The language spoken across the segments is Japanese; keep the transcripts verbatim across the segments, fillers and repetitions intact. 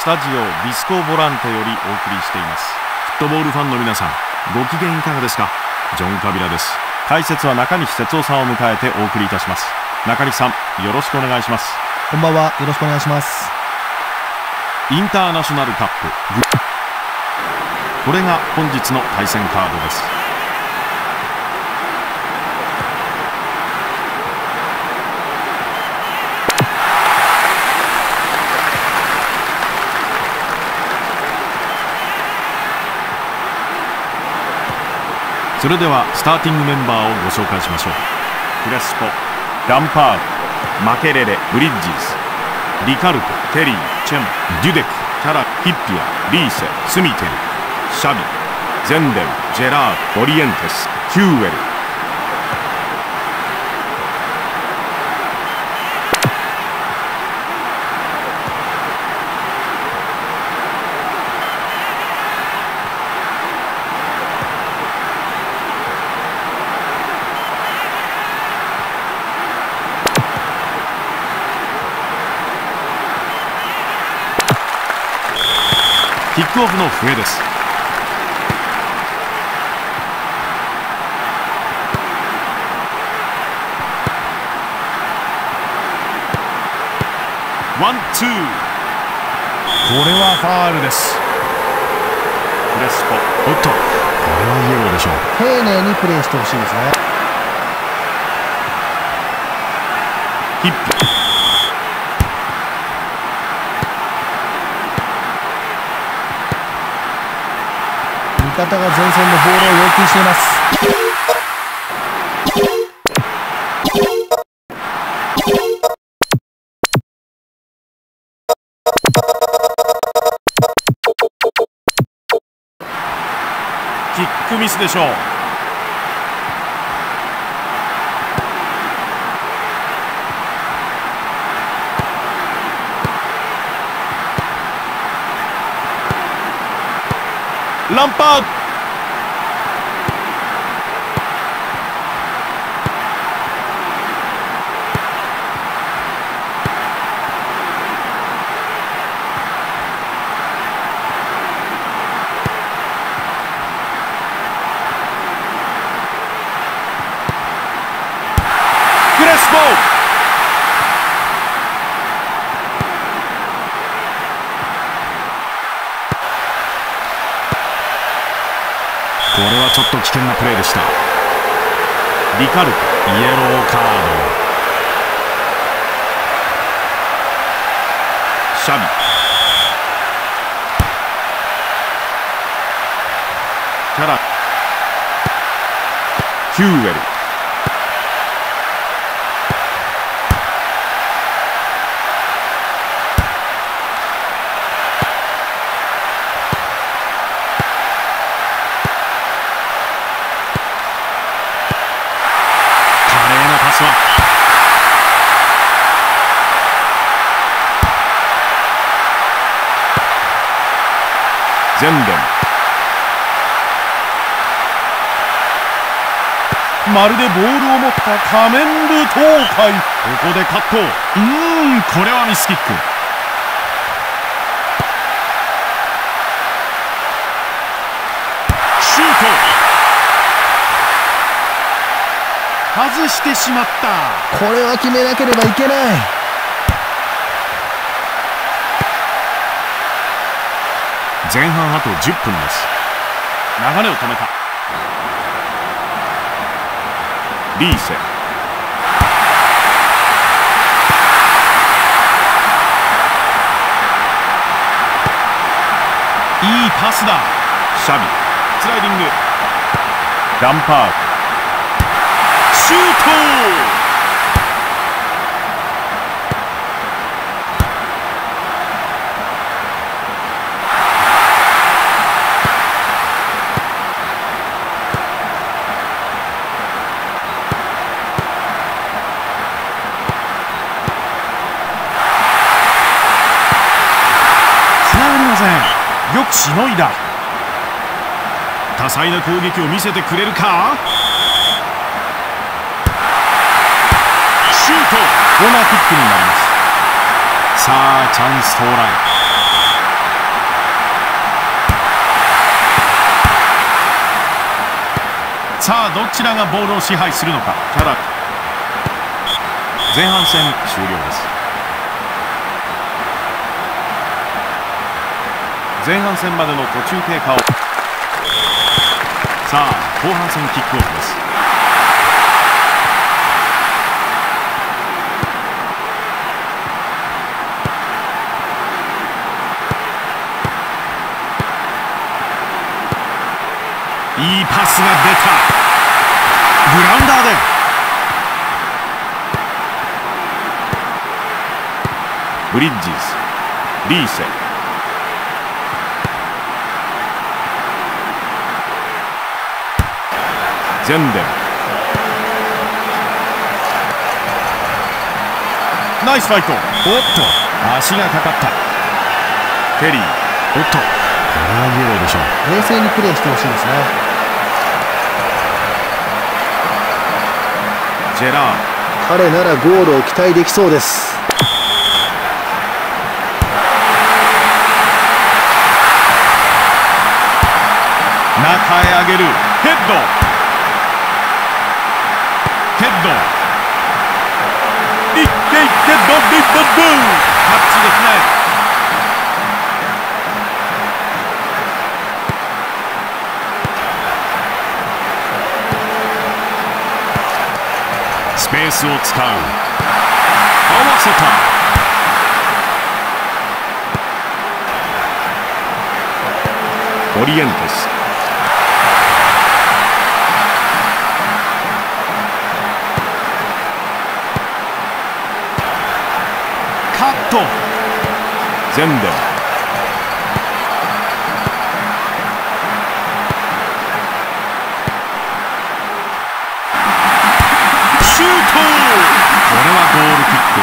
スタジオディスコボランテよりお送りしています。フットボールファンの皆さん、ご機嫌いかがですか。ジョン・カビラです。解説は中西哲夫さんを迎えてお送りいたします。中西さん、よろしくお願いします。 こんばんは、よろしくお願いします。 インターナショナルカップ、これが本日の対戦カードです。それではスターティングメンバーをご紹介しましょう。クレスポ、ランパード、マケレレ、ブリッジズ、リカルト、テリー、チェン、デュデク、キャラ、ヒッピア、リーセ、スミテル、シャビ、ゼンデル、ジェラード、オリエンテス、ヒューエル。キックオフの笛です。ワンツー、これはファールです。クレスポ、おっと、これはイエローでしょう。 丁寧にプレーしてほしいですね。 ヒップ、 味方が前線のボールを要求しています。 キックミスでしょう。ランパード、クレスポ、これはちょっと危険なプレーでした。リカルト、イエローカード。シャビ、キャラ、ヒューエル、ゼンデン、まるでボールを持った仮面舞踏会。ここでカット。うーん、これはミスキック。シュート、外してしまった。 これは決めなければいけない。 前半あとじゅっぷんです。流れを止めた。リーセ、いいパスだ。シャビ、スライディング、ランパード、シュート。よくしのいだ。多彩な攻撃を見せてくれるか。シュート、コーナーキックになります。さあチャンス到来。 さあどちらがボールを支配するのか。ただ前半戦終了です。前半戦までの途中経過を。さあ後半戦キックオフです。いいパスが出た。グラウンダーでブリッジズ、リーセ、ゼンデン、ナイスファイト。おっと足がかかった。テリー、おっとこれはイエローでしょう。 冷静にプレーしてほしいですね。 ジェラード、 彼ならゴールを期待できそうです。 中へ上げる。ヘッドヘッドいっていってドリブルタッチですね。スペースを使う。合わせた。オリエンテス、カット。ゼンデン、シュート。これはゴールキック。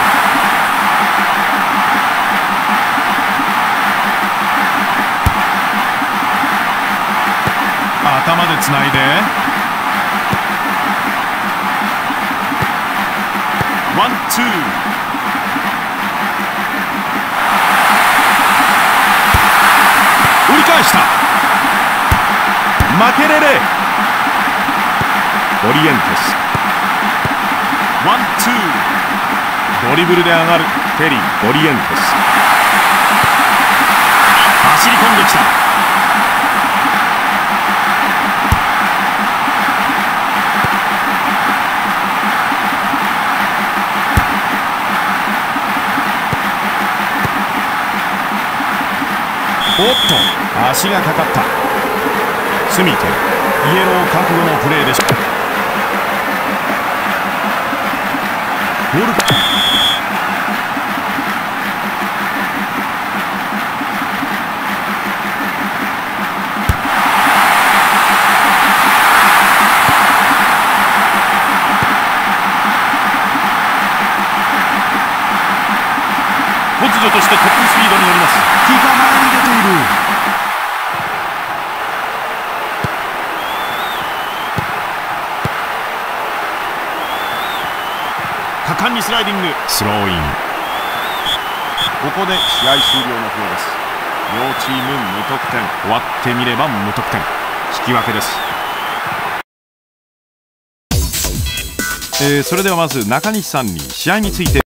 頭でつないでワンツー。折り返した。マケレレ、オリエンテス、ワンツー。ドリブルで上がる。テリー、オリエンテス、走り込んできた。おっと足がかかった。スミテ、イエロー覚悟のプレーでした。ボール突如としてトップスピードに乗ります。キーパー前に出ている。果敢にスライディング。スローイン。ここで試合終了のようです。両チーム無得点。終わってみれば無得点。引き分けです。えー、それではまず中西さんに試合について